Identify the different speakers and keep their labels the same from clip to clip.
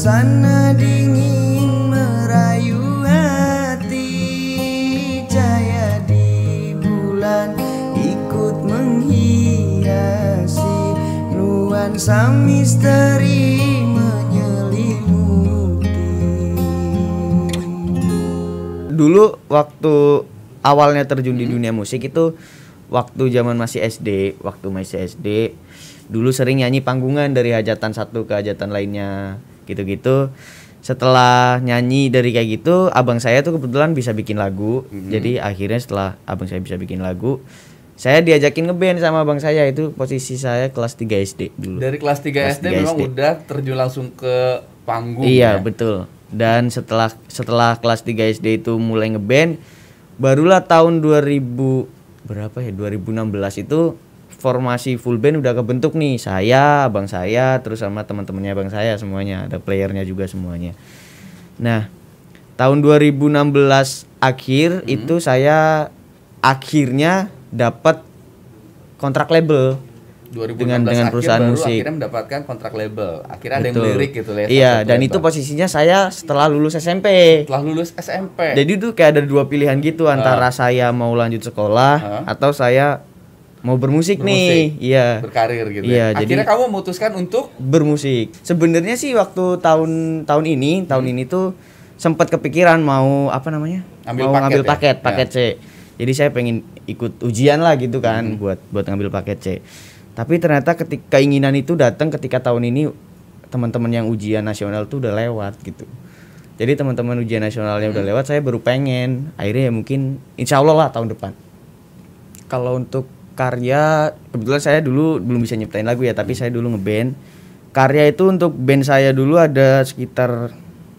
Speaker 1: Suasana dingin merayu hati, cahaya di bulan ikut menghiasi, nuansa misteri menyelimuti. Dulu waktu awalnya terjun di dunia musik itu waktu zaman masih SD, dulu sering nyanyi panggungan dari hajatan satu ke hajatan lainnya gitu-gitu. Setelah nyanyi dari kayak gitu, abang saya tuh kebetulan bisa bikin lagu. Jadi akhirnya setelah abang saya bisa bikin lagu, saya diajakin ngeband sama abang saya. Itu posisi saya kelas 3 SD dulu.
Speaker 2: Dari kelas 3 SD memang udah terjun langsung ke panggung.
Speaker 1: Iya, betul. Dan setelah kelas 3 SD itu mulai ngeband, barulah tahun 2016 itu formasi full band udah kebentuk nih. Saya, abang saya, terus sama teman-temannya abang saya semuanya, ada playernya juga semuanya. Nah, tahun 2016 akhir itu saya akhirnya dapat kontrak label
Speaker 2: 2016
Speaker 1: dengan perusahaan
Speaker 2: baru
Speaker 1: musik.
Speaker 2: Akhirnya mendapatkan kontrak label. Akhirnya ada yang
Speaker 1: Betul.
Speaker 2: lirik gitu ya.
Speaker 1: Iya, dan itu posisinya saya setelah lulus SMP.
Speaker 2: Setelah lulus SMP.
Speaker 1: Jadi tuh kayak ada dua pilihan gitu, antara saya mau lanjut sekolah atau saya mau bermusik nih. Iya.
Speaker 2: Berkarir gitu
Speaker 1: iya,
Speaker 2: ya. Akhirnya kamu memutuskan untuk
Speaker 1: bermusik. Sebenarnya sih waktu tahun ini tuh sempat kepikiran mau ngambil paket C. Jadi saya pengen ikut ujian lah gitu kan, buat ngambil paket C. Tapi ternyata ketika keinginan itu datang ketika tahun ini teman-teman yang ujian nasional tuh udah lewat gitu. Jadi teman-teman ujian nasionalnya udah lewat, saya baru pengen. Akhirnya ya mungkin insya Allah lah tahun depan. Kalau untuk karya, kebetulan saya dulu belum bisa nyiptain lagu ya, tapi saya dulu ngeband. Karya itu untuk band saya dulu ada sekitar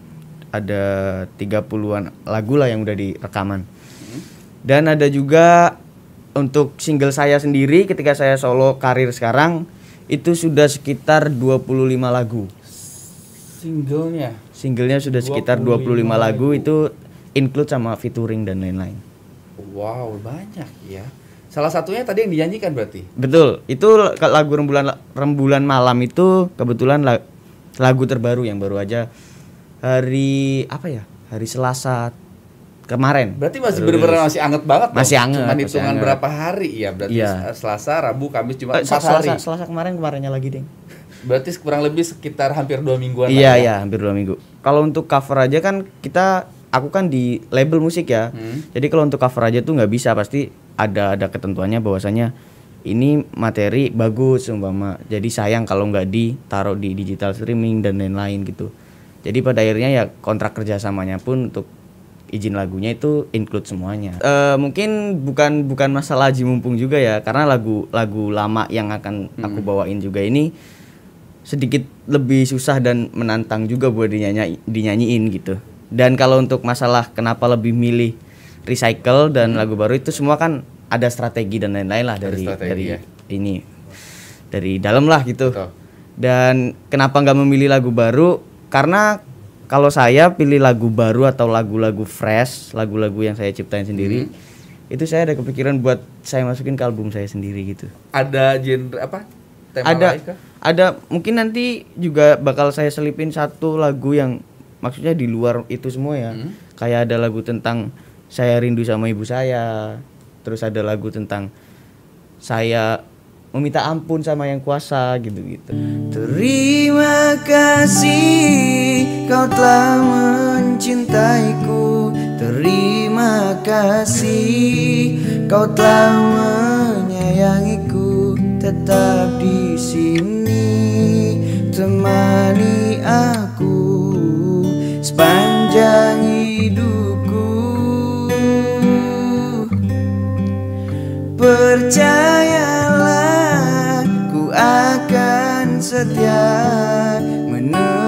Speaker 1: 30-an lagu lah yang udah direkaman. Dan ada juga untuk single saya sendiri ketika saya solo karir sekarang itu sudah sekitar 25 lagu. Singlenya sudah sekitar 25 lagu, itu include sama featuring dan lain-lain.
Speaker 2: Wow, banyak ya. Salah satunya tadi yang dinyanyikan berarti?
Speaker 1: Betul, itu lagu Rembulan Malam itu kebetulan lagu terbaru yang baru aja hari Selasa kemarin.
Speaker 2: Berarti masih benar-benar masih anget banget dong.
Speaker 1: Masih anget.
Speaker 2: Cuman hitungan berapa hari ya? Berarti Selasa, Rabu, Kamis, Jumat 4 hari.
Speaker 1: Selasa kemarinnya lagi, Deng.
Speaker 2: Berarti kurang lebih sekitar hampir 2 mingguan.
Speaker 1: Iya, hampir 2 minggu. Kalau untuk cover aja kan aku kan di label musik ya. Jadi kalau untuk cover aja tuh nggak bisa, pasti ada ketentuannya bahwasanya ini materi bagus umpama. Jadi sayang kalau nggak ditaruh di digital streaming dan lain-lain gitu. Jadi pada akhirnya ya kontrak kerjasamanya pun untuk izin lagunya itu include semuanya. Mungkin bukan masalah Haji Mumpung juga ya, karena lagu lama yang akan aku bawain juga ini sedikit lebih susah dan menantang juga buat dinyanyiin gitu. Dan kalau untuk masalah kenapa lebih milih recycle dan lagu baru, itu semua kan ada strategi dan lain-lain lah dari dalam lah gitu. Betul. Dan kenapa nggak memilih lagu baru? Karena kalau saya pilih lagu baru atau lagu-lagu fresh, lagu-lagu yang saya ciptain sendiri, itu saya ada kepikiran buat saya masukin ke album saya sendiri gitu.
Speaker 2: Ada genre apa? Tema lain kah?
Speaker 1: Ada, mungkin nanti juga bakal saya selipin satu lagu yang maksudnya di luar itu semua ya. Kayak ada lagu tentang saya rindu sama ibu saya, terus ada lagu tentang saya meminta ampun sama yang kuasa gitu-gitu. Terima kasih kau telah mencintaiku, terima kasih kau telah menyayangiku, tetap di sini temani aku sepanjang hidupku. Percayalah, ku akan setia menemani